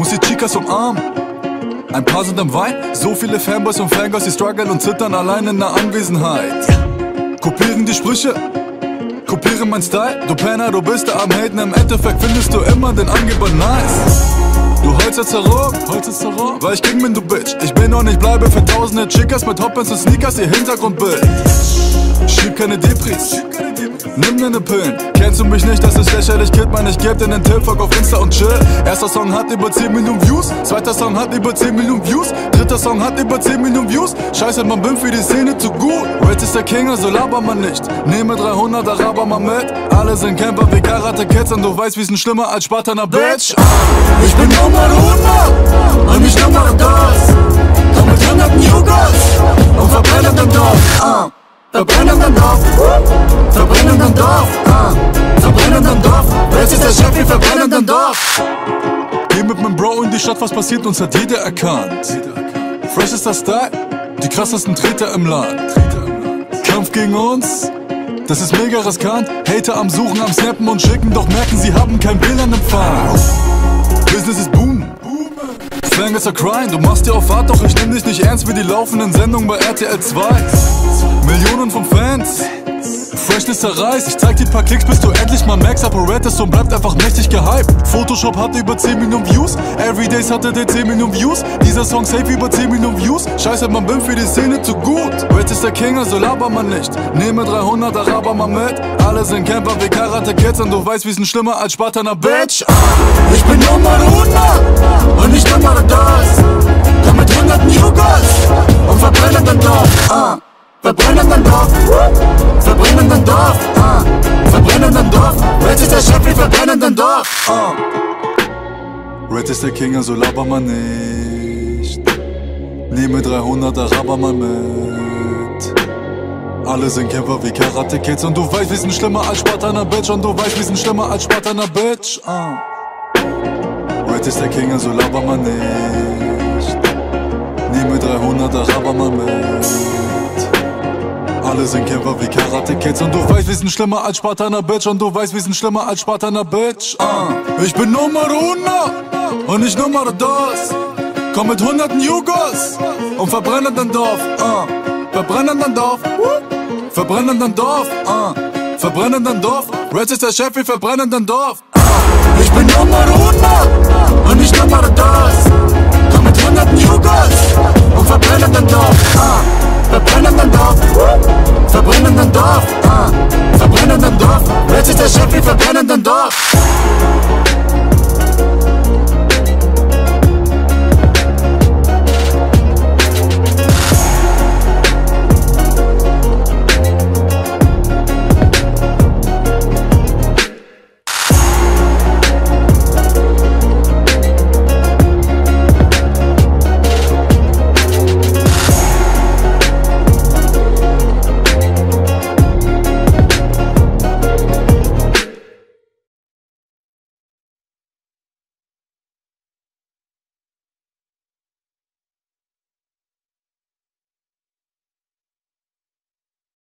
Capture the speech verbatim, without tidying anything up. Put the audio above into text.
muss die Chicas umarmen. Ein paar sind am Wein, so viele Fanboys und Fangirls, die strugglen und zittern allein in der Anwesenheit. Kopieren die Sprüche, kopieren mein Style. Du Penner, du bist da am Haten, im Endeffekt findest du immer den Angeber nice. Du holst jetzt herum, holst jetzt herum, weil ich King bin, du Bitch. Ich bin und ich bleibe für tausende Chicas mit Hotpants und Sneakers, ihr Hintergrundbild. Schieb keine Depris, nimm deine Pillen. Kennst du mich nicht, das ist lächerlich, Kid, man, ich geb dir nen Tipp, fuck auf Insta und chill. Erster Song hat über zehn Millionen Views, zweiter Song hat über zehn Millionen Views, dritter Song hat über zehn Millionen Views. Scheiße, man bin für die Szene zu gut. Red ist der King, also laber man nicht. Nehme dreihundert, araber mal mit. Alle sind Camper wie Karate Kids und du weißt, wir sind schlimmer als Spartaner, Bitch. Ich bin Nummer hundert und ich Nummer das. Komm mit hunderten Jugos und verbrennen dein Dorf. uh. Verbrennen dein Dorf, verbrennen dein Dorf, uh. verbrennen dein Dorf. Wer ist der Chef, wir verbrennen dein Dorf. Geh mit meinem Bro in die Stadt, was passiert, uns hat jeder erkannt. Fresh ist der Style, die krassesten Treter im Land. Kampf gegen uns, das ist mega riskant. Hater am Suchen, am Snappen und Schicken, doch merken, sie haben kein W L A N-Empfang. Business ist boom, Slang ist a crime. Du machst dir auf Fahrt, doch ich nehm dich nicht ernst wie die laufenden Sendungen bei R T L zwei. Millionen von Fans, Freshness zerreißt. Ich zeig dir paar Klicks, bis du endlich mal merkst, Apparatus und bleibt einfach mächtig gehypt. Photoshop hatte über zehn Millionen Views, Everydays hatte der zehn Millionen Views. Dieser Song safe über zehn Millionen Views. Scheiße, man bin für die Szene zu gut. Red ist der King, also laber man nicht. Nehme dreihundert, araber mal mit. Alle sind Camper wie Karate Kids und du weißt, wir sind schlimmer als Spartaner, Bitch. Ich bin Nummer hundert und ich Nummer das. Komm mit hunderten Jugos und verbrennen dein Dorf. uh. Verbrennen dein Dorf, verbrennen dein Dorf, uh. verbrennen dein Dorf. Red ist der Chef, wir verbrennen dein Dorf. uh. Red ist der King, also laber man nicht. Nehme dreihundert, araber mal mit. Alle sind Kämpfer wie Karate Kids und du weißt, wir sind schlimmer als Spartaner, Bitch. Und du weißt, wir sind schlimmer als Spartaner, Bitch. uh. Red ist der King, also laber man nicht. Nehme dreihundert, araber mal mit. Alle sind Kämpfer wie Karate Kids und du weißt, wir sind schlimmer als Spartaner, Bitch. Und du weißt, wir sind schlimmer als Spartaner, Bitch. uh. Ich bin Nummer hundert und ich Nummer das. Komm mit hunderten Jugos und verbrennen dein Dorf. uh. Verbrennen dein Dorf, verbrennen dein Dorf, uh. verbrennen dein Dorf. Red ist der Chef, wir verbrennen dein Dorf. Ich bin Nummer hundert